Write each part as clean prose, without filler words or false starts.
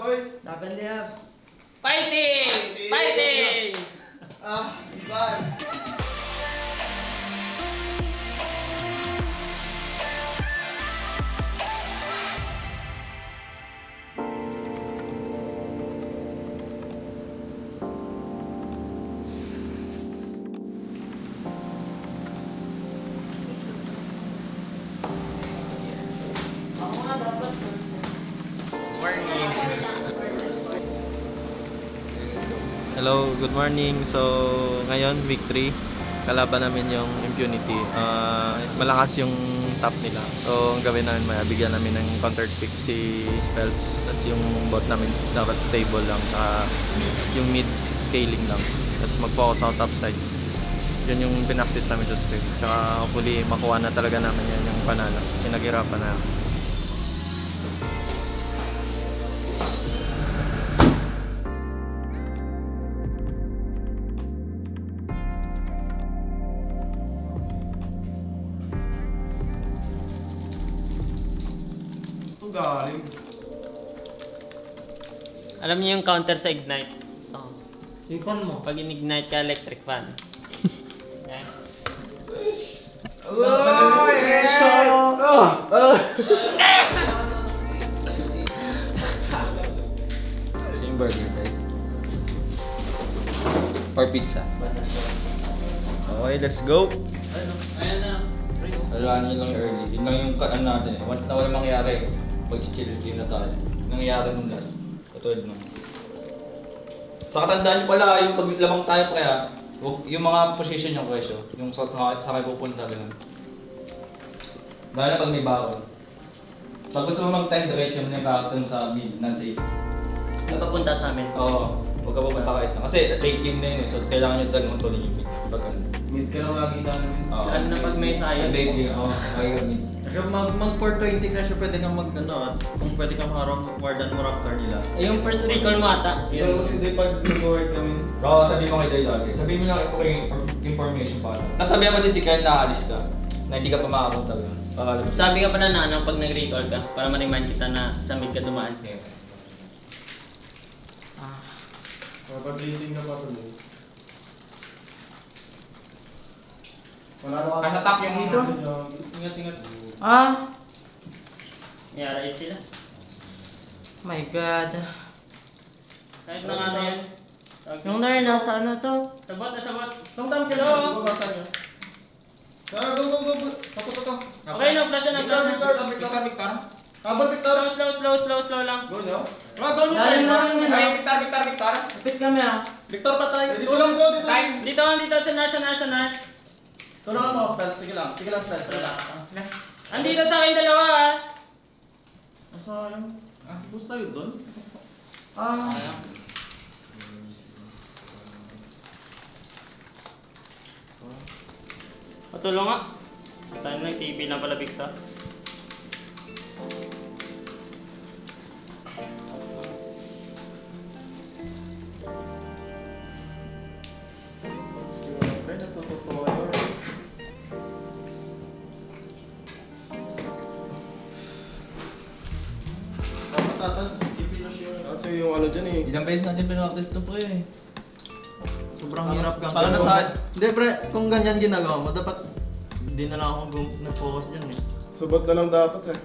boy. Laban Liyab. Fighting! Fighting! Iban. Hello, good morning. So, ngayon, week 3. Kalaban namin yung Impunity. Malakas yung top nila. So, ang gawin namin, bigyan namin ng counter pick si Spells. Tapos yung bot namin dapat stable lang. Yung mid scaling lang. Tapos mag-focus ako top side. Yun yung pinaktis namin sa script. Tsaka hopefully makuha na talaga namin yan yung panalo. Pinaghirapan na. Galing. Alam niyo yung counter sa Ignite? Oh. Ipon mo. Pag in-ignite ka, electric fan. Yan. Yung burger guys. Or pizza. Okay, let's go! Ayan na. Wala nyo lang early. Yun lang yung ano natin eh. Once na wala mangyari, pag-chill game na tayo. Nangyayari nung last. Katulad nung. Sa katandaan nyo pala, yung paglamang tayo kaya, yung mga position yung presyo. Yung sa kayo pupunta, gano'n. Lalo na pag may bawal. Pag gusto mo mag-time diretso mo yung character sa mid na safe. Papunta sa amin. Oo. Huwag ka pupunta kahit na. Kasi late game na yun eh. So kailangan nyo talagang kontrolin yung mid. Pag ano. Mid ka lang lagi namin. Lalo na pag may sayang. Late game. Oo. Kaya mid. Kasi mag 420 na siya, pwede kang mag ano at kung pwede kang makarong warden mo raptor nila. Yung first recall mo ata. Ito kasi di pag nag-work kami. Oo, sabi mo kay Day lagi. Sabihin mo lang ito kay information pa. Tapos sabihan mo din si Kyle na aalis ka. Na hindi ka pa makapunta doon. Sabi ka pala na pag nag-recall ka, para ma-remind kita na sa mid ka dumaan. Mapag-bleeding na pa ito. Wala na Nasa top yung dito. Ingat-ingat. Yara yun sila. My God. Kahit na nga na yan. Yung nar, nasa ano to? Sabot na sabot. Tong-tam ka na. Babasa niya. Go. Okay na, flash na, flash na. Victor. Habang Victor. Slow lang. Go nyo. Go nyo. Galing namin yun ah. Victor. Kapit kami ah. Victor patay. Dito lang go. Dito, sa nar. Tulungan mo, Spells. Sige lang, Spells. Sige lang. Andito sa akin dalawa ah. Sayang. Bus tayo doon. Patulong nga. Tayo na, TP lang pala Victor. Kasi yung ano dyan eh. Ilang beses natin pinaktis to pre eh. Sobrang hirap ka. Para nasa... Hindi pre, kung ganyan ginagawa mo, dapat hindi na lang ako nag-focus dyan eh. Subot na lang dapat eh.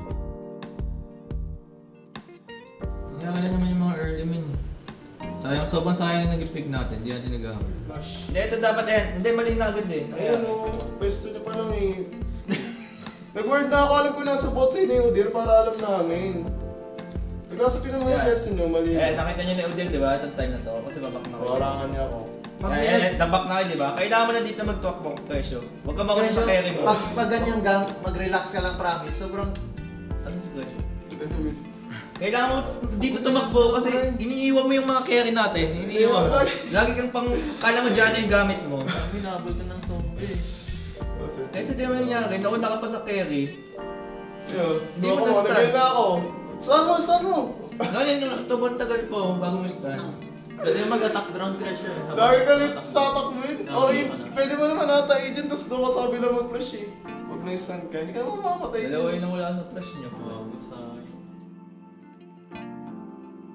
Nangyari naman yung mga early min. Sobrang sayang yung nag-pick natin, hindi natin nag-hammer. Flash. Hindi, ito dapat yan. Hindi, mali na agad eh. Ayun o, pwesto niya pa lang eh. Nag-word na ako, alam ko nasa bot sa inyo yung Udir para alam namin. Nagkasapin naman yung question nyo, mali. Nakita niyo na Udil, di ba? Itong time na to. Kasi babak na kayo. Warangan niya ako. Nabak na kayo, di ba? Kailangan mo na dito mag-talk presyo. Huwag ka makulit sa carry mo. Pag ganyan gang, mag-relax ka lang promise. Sobrang... Ano si Goy? Kailangan mo dito tumakbo kasi iniiwan mo yung mga carry natin. Iniiwan mo. Lagi kang pang... Kala mo dyan na yung gamit mo. Binabol ka ng zombie. Kasi di mo nangyari, nauna ka pa sa carry. Hindi mo nag-start. Na ako. Saan mo? Ngayon, tubon tagal po bago mo start. Pwede mag-attack ground crash eh. Lagi ka lit sa attack mo yun. O, pwede mo naman nata agent, tapos doon ka sabi na mag-flash eh. Huwag na yung stand ka, hindi ka naman makamatay. Dalawa yung nawala sa flash niyo po.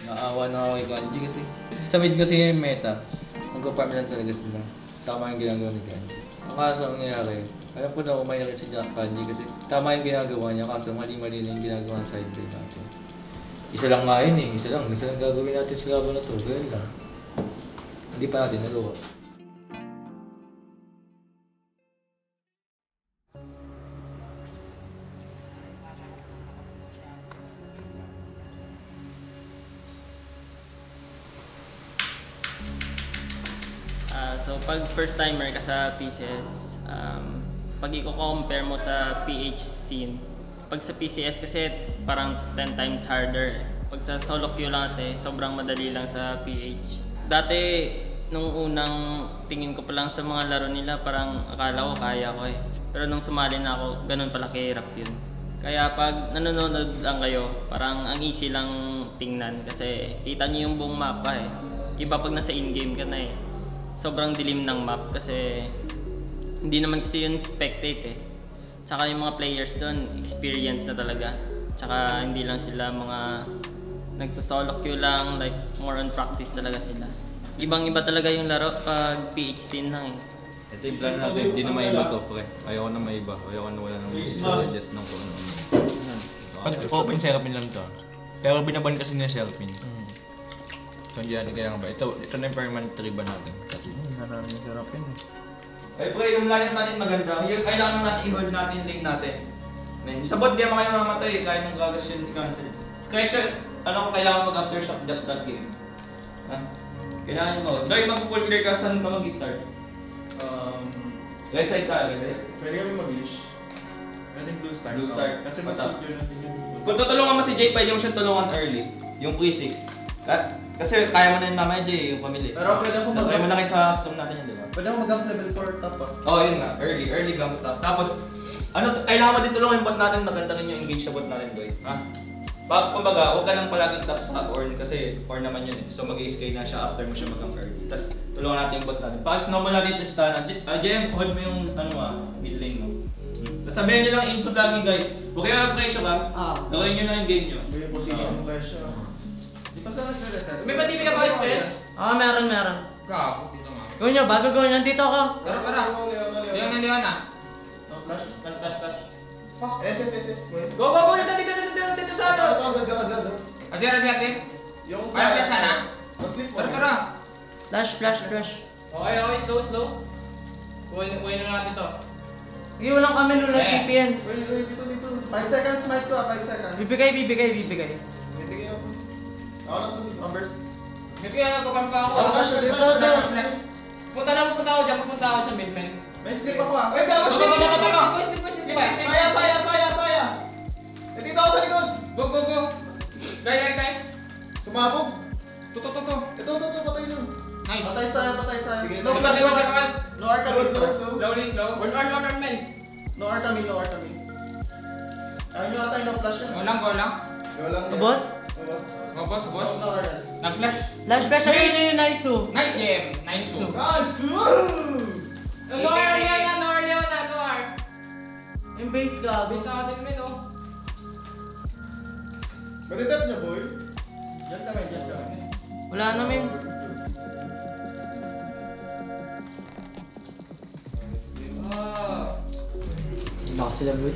Naawa na ako kay Kanji kasi. Sa mid kasi yung meta, mag-farm lang talaga sila. Tama yung ginagawa ni Kanji. Ang kaso ang nangyari, alam ko na umayari si Kanji kasi tama yung ginagawa niya kaso mali-mali na yung ginagawa sa side play natin. Isa lang nga yun eh, isa lang gagawin natin sa laban na to, ganyan lang. Hindi pa natin nagawa. So pag first timer ka sa PCS, pag i-compare mo sa PH scene, pag sa PCS kasi parang 10 times harder. Pag sa solo queue lang kasi, sobrang madali lang sa PH. Dati, nung unang tingin ko pa lang sa mga laro nila, parang akala ko kaya ko eh. Pero nung sumali na ako, ganun pala kahirap yun. Kaya pag nanonood lang kayo, parang ang easy lang tingnan kasi kita niyo yung buong mapa eh. Iba pag nasa in-game ka na eh. Sobrang dilim ng map kasi hindi naman kasi yun spectate eh. Tsaka yung mga players doon, experience na talaga. Tsaka hindi lang sila mga nagsa-solo queue lang, like more on practice talaga sila. Ibang-iba talaga yung laro pag PH scene lang eh. Ito yung plan natin, hindi na maiba to pre. Ayoko na maiba, ayoko na wala nang suggest ng kung ano. Pag open serapin lang to. Pero binaban kasi niya serapin. So hindi natin kailangan ba? Ito na yung permanent ribbon natin. Hindi na namin sarapin eh. Ay pre, yung lineup natin maganda. Kailangan natin i-hold natin lane natin. Sa bot, di naman kayo mamatay kahit nung gagas yun i-cancel. Kaya siya, ano ko kailangan mag-aftershock that game. Ha? Kailangan mo. Dahil mag-full clear ka, saan ka mag-start? Right side ka, right side. Pwede kami mag-leash. Pwede blue start. Blue start. Kasi Matap. matap yun natin yun. Kung tutulungan mo si Jay, pwede mo siyang tulungan early. Yung pre-6. Kasi kaya mo na yun mamaya Jay, yung pamilya. Pero pwede ako Try mo na kayo sa custom natin yun, di ba? Pwede ako mag-up level 4 top ah. Oo, yun nga. Early gump top. Tapos, kailangan mo din tulungan yung bot natin, maganda rin yung engage sa bot natin, boy. Ha? Kumbaga, huwag ka nang palaging top sa Orn kasi Orn naman yun eh. So mag-i-scale na siya after mo siya mag-camp early. Tapos tulungan natin yung bot natin. Pass normal natin yung stun. JM, hold mo yung mid lane mo. Tapos sabihin nyo lang input lagi guys. Huwag kayo mag-pressure ha. Gawin nyo lang yung game nyo. May position mo kaya siya. Di pa sana nagre-reset? May pa-TV ka ba, Spence? Meron. Gago, dito nga. Gawin nyo, bago gawin nyo, dito ako. Tara. Leon na. No flash? Flash. S. Wait. Go, dito sa ano. Ate. Yung Kaya sana. Mas-sleep mo. Tara. Flash. Okay, slow. Kuhin na natin to. Hindi, walang kami nung nag-PPN. Wait, dito. 5 seconds, smite ko 5 seconds. Bibigay. Bibigyan ako. Ako na sa numbers. May kaya kapag pa ako. Flash ulit. Punta ako dyan, pupunta ako sa midman. May sleep ako ah. Wait, gago Go. sleep! Saya! Nandito ako sa likod! Go. Kaya. Sumabog! Tuto. Ito, patay nun. Nice. Patay saya. Sige, Low blood. No R kami, slow. Slow. One man. No R kami. Ayaw nyo ata yung no flash yan. Go lang. Go lang. Boss? Go, boss. No R yan. Nag-flash. Flash, ayun yung nice oh. Nice, Jem. Nice. Guys! No R. Yung base ka. Bisa natin min, oh. Matitap niya, boy. Diyan kami. Wala namin. Baka sila boy.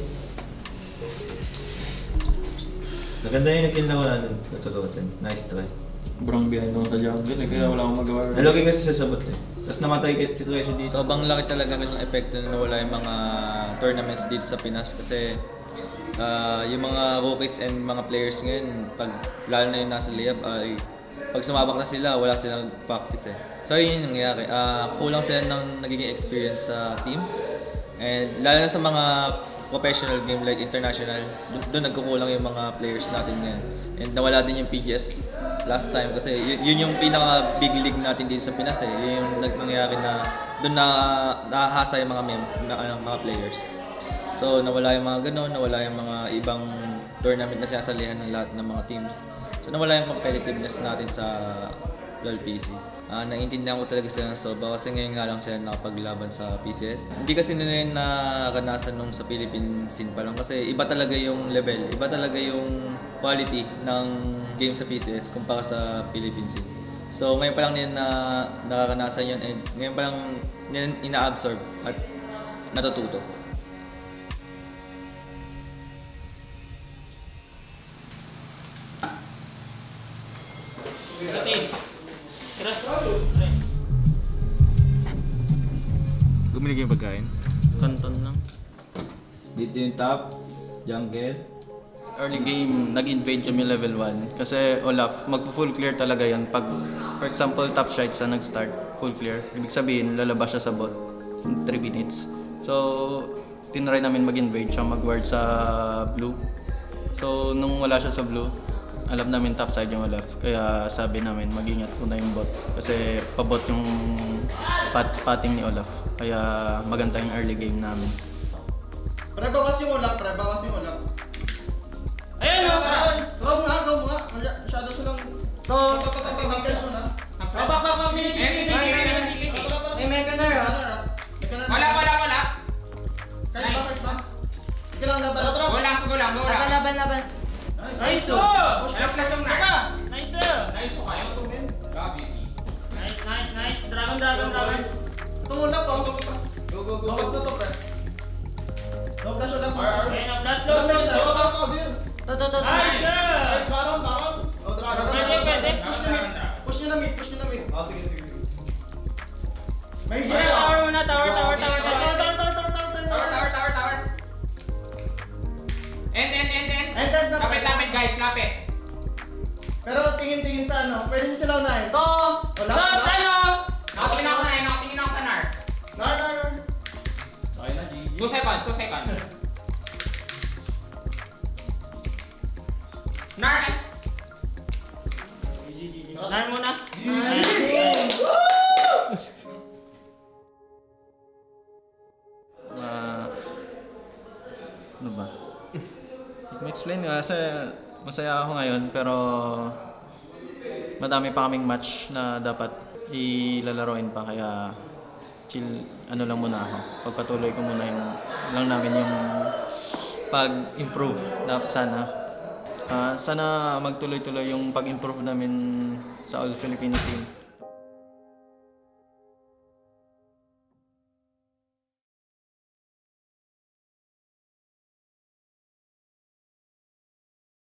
Maganda yung nag-kill na wala dun. Natutusin. Nice try. Sobrang behind ako sa jungle kaya wala akong magawa. Nalagay kasi sa sabot eh. Tapos namatay si Treasure dito. Sobrang laki talaga ng epekto na nawala yung mga tournaments dito sa Pinas kasi yung mga rookies and mga players ngayon, lalo na yung nasa Liyab, pag sumabak na sila, wala silang practice eh. So yun yung nangyayari. Kulang sila ng nagiging experience sa team. And lalo na sa mga professional game like international, doon nagkukulang yung mga players natin ngayon. And nawala din yung PGS last time kasi yun yung pinaka big league natin dito sa Pinas eh. Yun yung nangyayari na doon nahahasa yung mga players. So nawala yung mga ganon, nawala yung mga ibang tournament na sinasalihan ng lahat ng mga teams. So nawala yung competitiveness natin sa LoL PC. naiintindihan ko talaga sila ng sobra kasi ngayon nga lang sila nakapaglaban sa PCS. Hindi kasi nila naranasan nung sa Philippine scene pa lang kasi iba talaga yung level, iba talaga yung quality ng game sa PCS kumpara sa Philippine scene. So ngayon pa lang nila nararanasan yun and ngayon pa lang nila ina-absorb at natututo. Gumili kayo pagkain? Tonton lang. Dito yung top, jungle. Early game, nag-invade kami level 1 kasi Olaf, magpo-full clear talaga yan pag, for example, top shite sa nag-start, full clear. Ibig sabihin, lalabas siya sa bot in 3 minutes. So, tinry namin mag-invade siya, mag-ward sa blue. So, nung wala siya sa blue, alam namin top side yung Olaf. Kaya sabi namin, mag-ingat muna yung bot. Kasi pabot yung patting ni Olaf. Kaya maganda yung early game namin. Bawas yung ulap, bawas yung ulap. Ayun o! Go nga. Masyado silang... To! Hanggang mo na. May Meganar ha? Wala. Kahit ba? Hindi lang laban. Gulang. Laban. Nice o! Ano flash yung nar? Nice! Nice ko kayo to, men. Grabe. Nice! Dragon! Itong ulap oh. Go. Bawas na to, pre. No flash ulap. Ayun na, flash low! To! Nice! Baron. Oh, dragon. Pwede. Push nyo na mid. Oh, sige. May Tower, tower muna, tower. Tower. End. Lapit, guys, lapit. Pero tingin sa ano, pwede nyo sila unahin. To! Wala. Sano? Nakatingin ako sa nar. Nar. 2 seconds. Nar. Nar muna. Ano ba? Ma-explain nga kasi masaya ako ngayon pero madami pa kaming match na dapat ilalaroin pa kaya chill lang muna ako. Pagpatuloy ko muna lang namin yung pag-improve sana. Sana magtuloy-tuloy yung pag-improve namin sa All Filipino team.